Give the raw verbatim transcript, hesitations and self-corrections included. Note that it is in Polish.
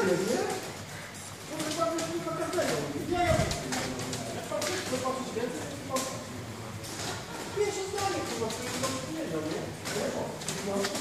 jest, nie? Może tam jest tylko każdego. Nie, ja jak patrzysz, zobaczysz więcej, to pierwsze zdanie, chyba, które nie wiedział, nie?